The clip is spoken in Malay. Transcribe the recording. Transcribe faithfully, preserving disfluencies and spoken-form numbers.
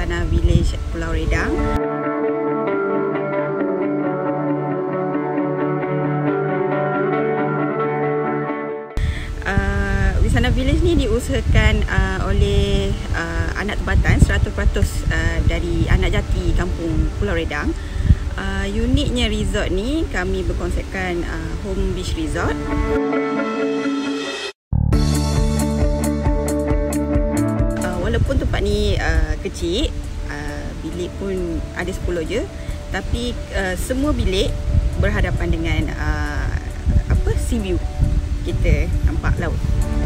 Wisana Village Pulau Redang. Uh, Wisana Village ni diusahakan uh, oleh uh, anak tempatan seratus peratus uh, dari anak jati kampung Pulau Redang. Uh, uniknya resort ni, kami berkonsepkan uh, home beach resort. Uh, walaupun tempat ni uh, kecil, uh, bilik pun ada sepuluh je, tapi uh, semua bilik berhadapan dengan uh, apa sea view. Kita nampak laut.